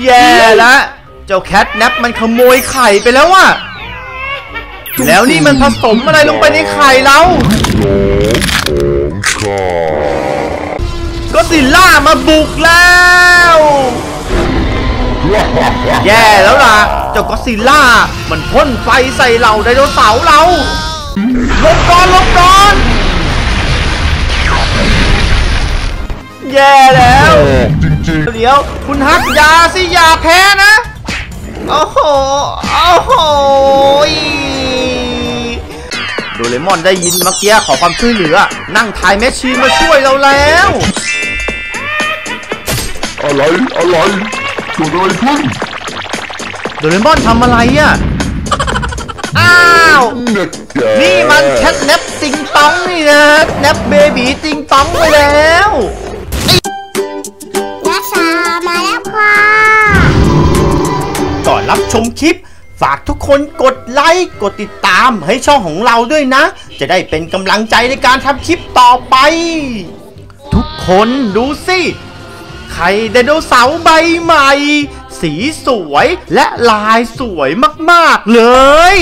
แย่ละเจ้าแคทแนปมันขโมยไข่ไปแล้วอะแล้วนี่มันผสมอะไรลงไปในไข่เราก็ซิลล่ามาบุกแล้วแย่แล้วล่ะเจ้าก็ซิลล่ามันพ่นไฟใส่เราไดโนเสาร์เราลบก่อนแย่แล้วเดี๋ยวคุณฮักยาสิอย่าแพ้นะโอ้โหโดเรมอนได้ยินเมื่อกี้ขอความช่วยเหลือนั่งถ่ายแมชชีนมาช่วยเราแล้วอะไรเกิดอะไรขึ้นโดเรมอนทำอะไรอ่ะอ้าวนี่มันแคทแนปติงตองนี่นะแนปเบบีติงตองไปแล้วนักษามาแล้วค่ะก่อนรับชมคลิปฝากทุกคนกดไลค์กดติดตามให้ช่องของเราด้วยนะจะได้เป็นกำลังใจในการทำคลิปต่อไปทุกคนดูสิไข่ไดโนเสาร์ใบใหม่สีสวยและลายสวยมากๆเลย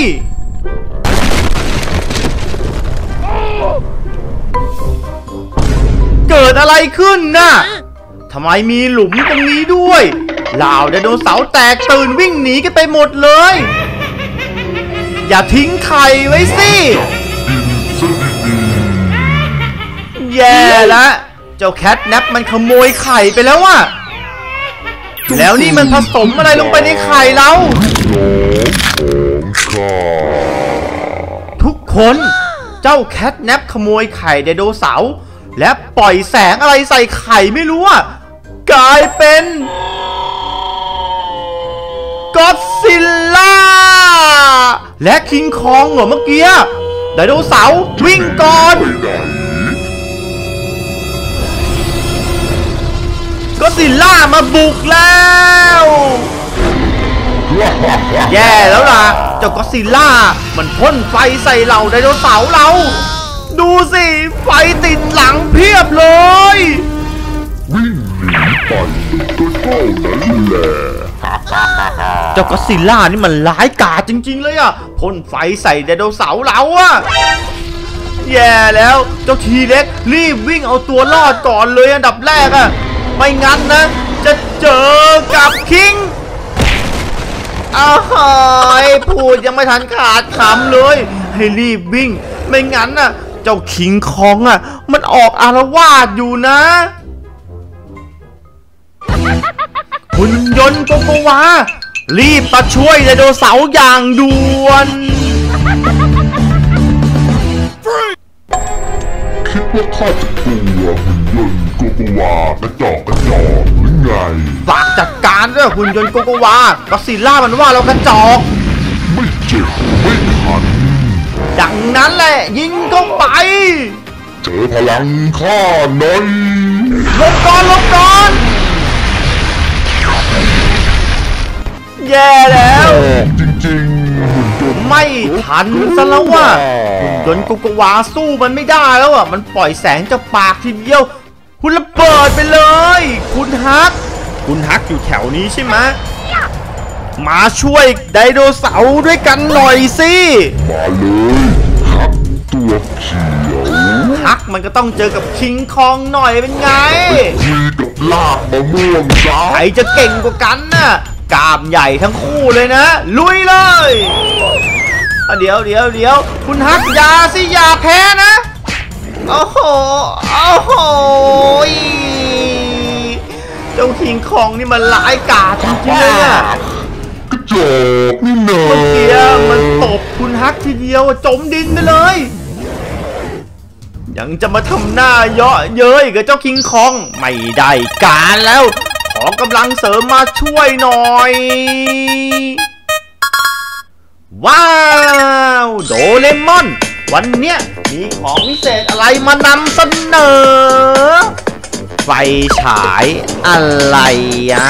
เกิดอะไรขึ้นน่ะทำไมมีหลุมตรงนี้ด้วยเหล่าไดโนเสาร์แตกตื่นวิ่งหนีกันไปหมดเลยอย่าทิ้งไข่ไว้สิแย่ละเจ้าแคทแนปมันขโมยไข่ไปแล้วอะแล้วนี่มันผสมอะไรลงไปในไข่เราทุกคนเจ้าแคทแนปขโมยไข่ไดโนเสาร์และปล่อยแสงอะไรใส่ไข่ไม่รู้อะกลายเป็นก็อดซิลล่าและคิงคองเหรอเมื่อกี้ไดโนเสาร์วิ่งก่อนก็อดซิลล่ามาบุกแล้วแย่แล้วล่ะเจ้าก็อดซิลล่ามันพ่นไฟใส่เราไดโนเสาร์เราดูสิไฟติดหลังเพียบเลยวิ่งหนีไปก็เท่านั้นแหละเจ้าก็อดซิลล่านี่มันร้ายกาจจริงๆเลยอ่ะพ่นไฟใส่ไดโนเสาร์เราอ่ะแย่แล้วเจ้าทีเล็กรีบวิ่งเอาตัวรอดก่อนเลยอันดับแรกอ่ะไม่งั้นนะจะเจอกับคิงพูดยังไม่ทันขาดคำเลยให้รีบวิ่งไม่งั้นน่ะเจ้าคิงคองอ่ะมันออกอาละวาดอยู่นะหุ่นยนต์โกโกวารีบมาช่วยไดโนเสาร์อย่างด่วนคิดว่าข้าจะกลัวหุ่นยนต์โกโกวากระจอกหรือไงฝากจัดการด้วยหุ่นยนต์โกโกวาก็อดซิลล่ามันว่าเรากระจอกไม่เจ็บไม่ทันดังนั้นแหละยิงเข้าไปเจอพลังข้าหน่อยลบก่อนแย่แล้วจริงๆไม่ทันซะแล้วว่ะหุ่นยนต์โกโกวาสู้มันไม่ได้แล้วอ่ะมันปล่อยแสงจากปากทีเดียวคุณระเบิดไปเลยคุณฮักอยู่แถวนี้ใช่ไหมมาช่วยไดโนเสาร์ด้วยกันหน่อยสิมาเลยฮักตัวเขียวฮักมันก็ต้องเจอกับคิงคองหน่อยเป็นไงมีกับลากมะม่วงจ้าใครจะเก่งกว่ากันน่ะกล้ามใหญ่ทั้งคู่เลยนะลุยเลยเดี๋ยวคุณฮักยาสิอย่าแพ้นะโอ้โหเจ้าคิงคองนี่มันร้ายกาจจริงๆเลยอ่ะกระจอกนี่เนอะเมื่อกี้มันตบคุณฮักทีเดียวจมดินไปเลยยังจะมาทำหน้าเยาะเย้ยกับเจ้าคิงคองไม่ได้การแล้วขอกำลังเสริมมาช่วยหน่อยว้าวโดเรมอนวันเนี้ยมีของพิเศษอะไรมานำเสนอไฟฉายอะไรอ่ะ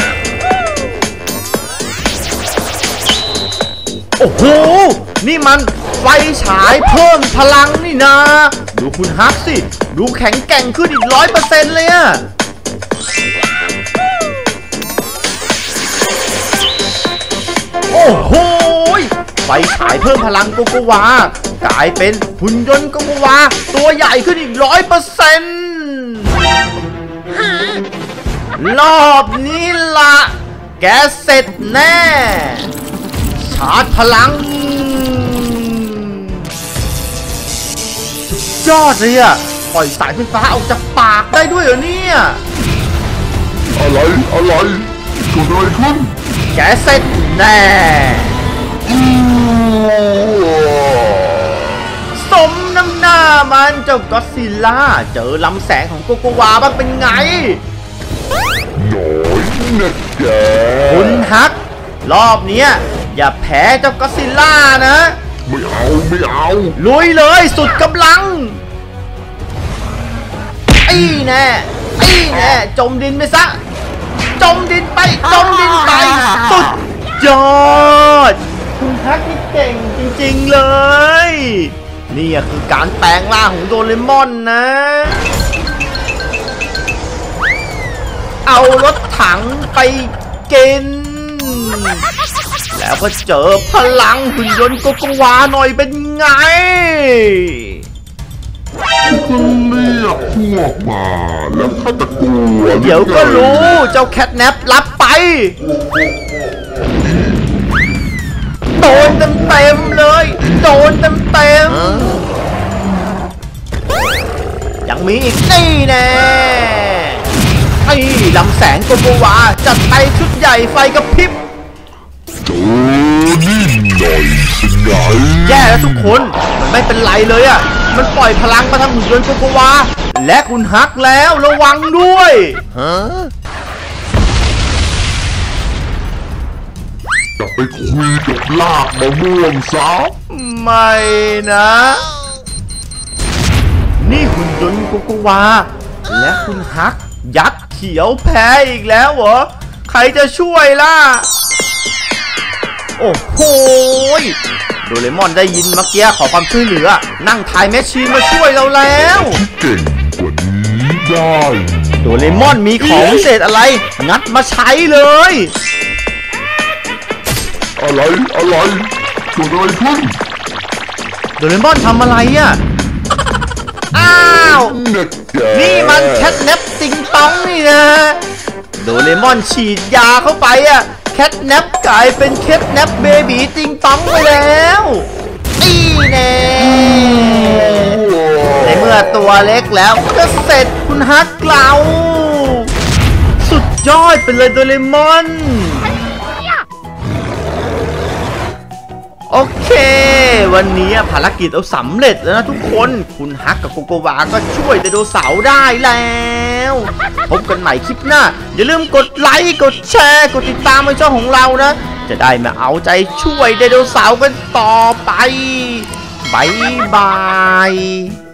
โอ้โหนี่มันไฟฉายเพิ่มพลังนี่นะดูคุณฮักสิดูแข็งแกร่งขึ้นอีก100%เลยอะอ้โหไฟฉายเพิ่มพลังโกโกวากลายเป็นหุ่นยนต์โกโกวาตัวใหญ่ขึ้นอีก100%รอบนี้ละแกเสร็จแน่ชาร์จพลังสุดยอดเลยอะปล่อยสายไฟฟ้าออกจากปากได้ด้วยเหรอเนี่ยอะไรเกิดอะไรขึ้นแกเสร็จแน่สมน้ำหน้ามันเจ้าก็อดซิลล่าเจอลำแสงของโกโกวาบ้างเป็นไงน้อยนะแกคุณฮักรอบเนี้ยอย่าแพ้เจ้าก็อดซิลล่านะไม่เอาลุยเลยสุดกำลังไอ้แน่จมดินไปซะจมดินไปสุดยอดคุณฮักนี่เก่งจริงๆเลยนี่คือการแปลงร่างของโดเรมอนนะเอารถถังไปกินแล้วก็เจอพลังหุ่นยนต์โกโกวาหน่อยเป็นไงก็เรียกพวกมาแล้วข้าตะโกนเดี๋ยวก็รู้เจ้าแคทแนปรับไปโดนเต็มเลยยังมีอีกนี่แน่ไอ้ลำแสงโกโกวาจัดไปชุดใหญ่ไฟกระพริบโดนี่หน่อยสิไงแย่แล้วทุกคนมันไม่เป็นไรเลยอ่ะมันปล่อยพลังมาทางหุ่นยนต์โกโกวาและคุณฮักแล้วระวังด้วยจะไปคุยกับลากมะม่วงซะไม่นะนี่หุ่นยนต์โกโกวาและคุณฮักยักษ์เขียวแพ้อีกแล้วเหรอใครจะช่วยล่ะโอ้โหโดเรมอนได้ยินเมื่อกี้ขอความช่วยเหลือนั่งถ่ายแมชชีนมาช่วยเราแล้วเก่งกว่านี้ได้โดเรมอนมีของพิเศษอะไรงัดมาใช้เลยอะไรเกิดอะไรขึ้นโดเรมอนทำอะไรอ่ะอ้าวนี่มันแคทแนปติงตองนี่นะโดเรมอนฉีดยาเข้าไปอ่ะแคทแนปกลายเป็นแคทแนปเบบีติงตองไปแล้วนี่แน่ในเมื่อตัวเล็กแล้วก็เสร็จคุณฮักเราสุดยอดไปเลยโดเรมอนโอเควันนี้ภารกิจเราสำเร็จแล้วนะทุกคนคุณฮักกับโกโกวาก็ช่วยไดโนเสาร์ได้แล้วพบกันใหม่คลิปหน้าอย่าลืมกดไลค์กดแชร์กดติดตามในช่องของเรานะจะได้มาเอาใจช่วยไดโนเสาร์กันต่อไปบ๊ายบาย